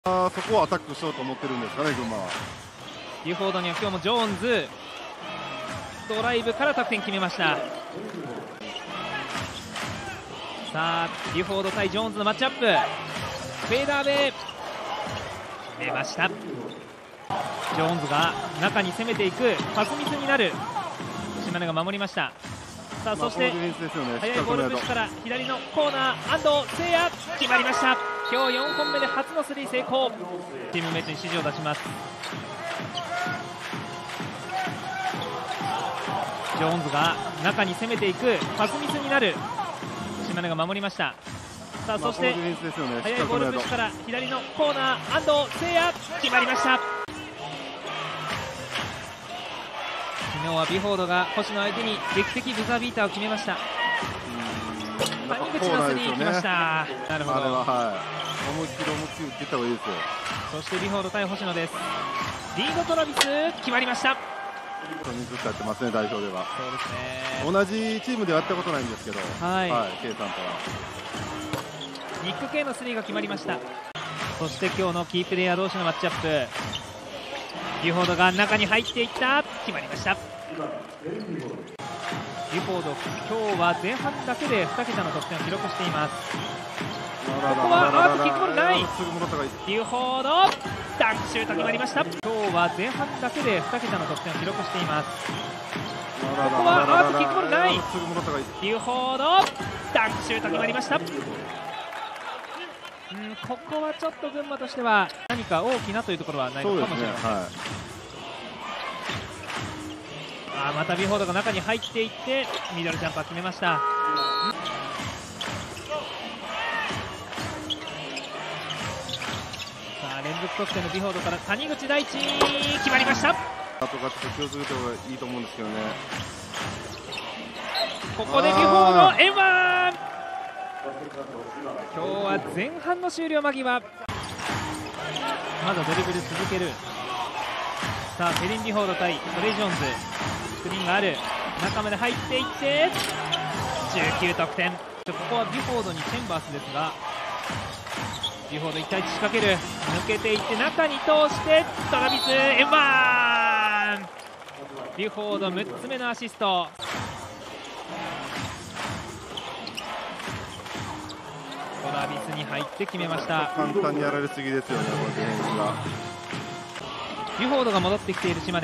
そこをアタックしようと思ってるんですかね、群馬は。 ビュフォードには今日もジョーンズドライブから得点決めました。さあビュフォード対ジョーンズのマッチアップ、フェーダーで出ました。ジョーンズが中に攻めていく、パスミスになる。島根が守りました。さあそして速いボールプッシュから左のコーナー、安藤聖也決まりました。今日4本目で初のスリー成功。チームメイトに指示を出します。ジョーンズが中に攻めていく、パスミスになる。島根が守りました。さあそして速いボールプッシュから左のコーナー、安藤聖也決まりました。昨日はビュフォードが星野相手に劇的ブザービーターを決めました。谷口のスリー来ました。なるほど、 思いっきり打っていった方がいいですよ。 そしてビュフォード対星野です。リードトラビス決まりました。 水使ってますね、代表では。 そうですね、 同じチームではやったことないんですけど、K さんとは。 ニック・Kのスリーが決まりました。そして今日のキープレイヤー同士のマッチアップ、ビュフォードが中に入っていった、決まりました。ビュフォード、今日は前半だけで2桁の得点を記録しています。ここはキックボールない。ビュフォードダンクシュート決まりました。今日は前半だけで2桁の得点を記録しています。ここはキックボールない。ビュフォードダンクシュート決まりました。ここはちょっと群馬としては何か大きなというところはないのかもしれません。またビュフォードが中に入っていってミドルジャンパー決めました。連続得点のビュフォードから谷口大地決まりました。 あとがちょっと気をつけた方がいいと思うんですけどね。 ここでビュフォード円盤、今日は前半の終了間際、まだドリブル続ける。さあペリン・ビュフォード対トレイ・ジョーンズ、スクリーンがある中まで入っていって19得点。ここはビュフォードにチェンバースですが、ビュフォード1対1仕掛ける、抜けていって中に通してトラビス円盤、ビュフォード6つ目のアシスト。トラビスに入って決めました。 簡単にやられすぎですよね、このディフェンスが。 ビュフォードが戻ってきている島根。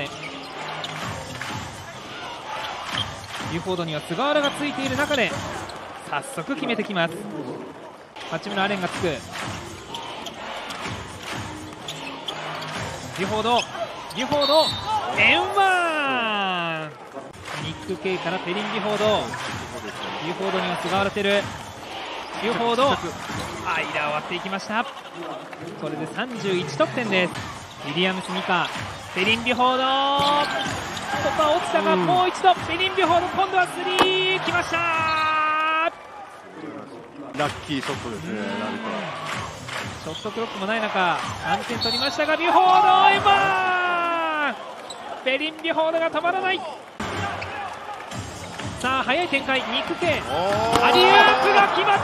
ビュフォードには菅原がついている中で早速決めてきます。八村アレンがつく。ビュフォード円盤、ニック・ケイからペリン・ビュフォード、ビュフォードには菅原テル、ビュフォード間を割っていきました。これで31得点です。ウィリアムス・ミカ、ペリン・ビュフォード、ここは落ちたが、もう一度ペリン・ビュフォード、今度はスリーきました。 ラッキーショットですね。 ショットクロックもない中3点取りましたが、ビュフォード円盤、ペリン・ビュフォードが止まらない。さあ速い展開、ニック・ケイアリウープが決まった。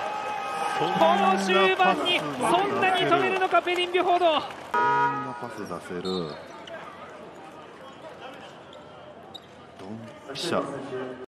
この終盤にそんなに止めるのかペリン・ビュフォード。こんなパス出せる。ドンピシャ。